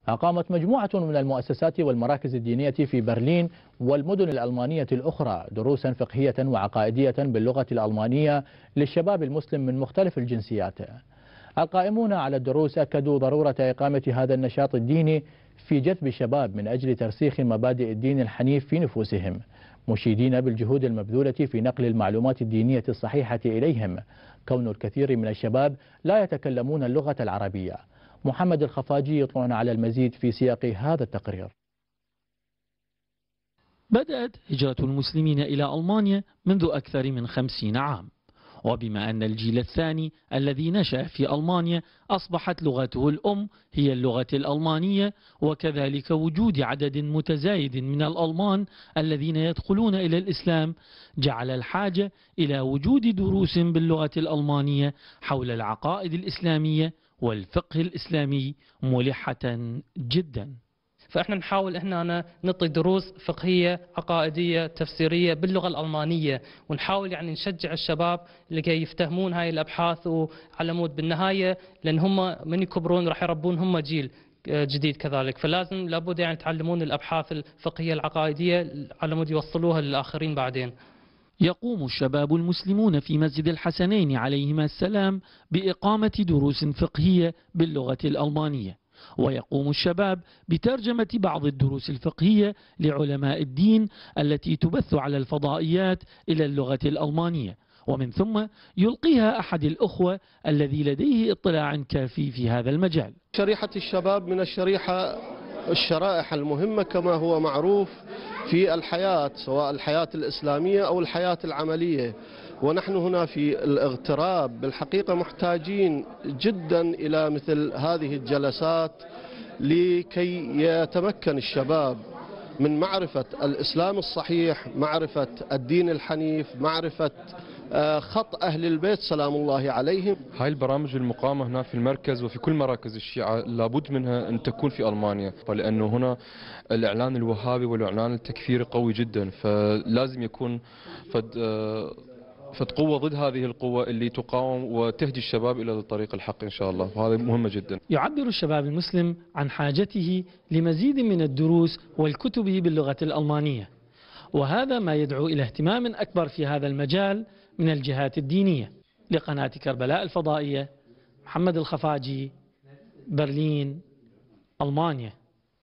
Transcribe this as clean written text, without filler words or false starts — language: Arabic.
أقامت مجموعة من المؤسسات والمراكز الدينية في برلين والمدن الألمانية الأخرى دروسا فقهية وعقائدية باللغة الألمانية للشباب المسلم من مختلف الجنسيات. القائمون على الدروس أكدوا ضرورة إقامة هذا النشاط الديني في جذب الشباب من أجل ترسيخ مبادئ الدين الحنيف في نفوسهم، مشيدين بالجهود المبذولة في نقل المعلومات الدينية الصحيحة إليهم، كون الكثير من الشباب لا يتكلمون اللغة العربية. محمد الخفاجي يطلعنا على المزيد في سياق هذا التقرير. بدأت هجرة المسلمين إلى ألمانيا منذ أكثر من 50 عام، وبما أن الجيل الثاني الذي نشأ في ألمانيا أصبحت لغته الأم هي اللغة الألمانية، وكذلك وجود عدد متزايد من الألمان الذين يدخلون إلى الإسلام جعل الحاجة إلى وجود دروس باللغة الألمانية حول العقائد الإسلامية والفقه الإسلامي ملحة جدا. فإحنا نحاول هنا نعطي دروس فقهية عقائدية تفسيرية باللغة الألمانية، ونحاول يعني نشجع الشباب لكي يفتهمون هاي الأبحاث وعلى مود بالنهاية، لأن هم من يكبرون راح يربون هم جيل جديد كذلك، فلازم لابد يعني يتعلمون الأبحاث الفقهية العقائدية على مود يوصلوها للآخرين بعدين. يقوم الشباب المسلمون في مسجد الحسنين عليهما السلام بإقامة دروس فقهية باللغة الألمانية، ويقوم الشباب بترجمة بعض الدروس الفقهية لعلماء الدين التي تبث على الفضائيات إلى اللغة الألمانية، ومن ثم يلقيها أحد الأخوة الذي لديه اطلاع كافي في هذا المجال. شريحة الشباب من الشرائح المهمة كما هو معروف في الحياة، سواء الحياة الإسلامية أو الحياة العملية، ونحن هنا في الاغتراب بالحقيقة محتاجين جدا إلى مثل هذه الجلسات لكي يتمكن الشباب من معرفة الإسلام الصحيح، معرفة الدين الحنيف، معرفة خط أهل البيت سلام الله عليهم. هاي البرامج المقامة هنا في المركز وفي كل مراكز الشيعة لابد منها أن تكون في ألمانيا، لأنه هنا الإعلان الوهابي والإعلان التكفيري قوي جدا، فلازم يكون قوة ضد هذه القوة اللي تقاوم وتهدي الشباب إلى طريق الحق إن شاء الله، وهذا مهمة جدا. يعبر الشباب المسلم عن حاجته لمزيد من الدروس والكتب باللغة الألمانية، وهذا ما يدعو إلى اهتمام أكبر في هذا المجال من الجهات الدينية. لقناة كربلاء الفضائية، محمد الخفاجي، برلين، ألمانيا.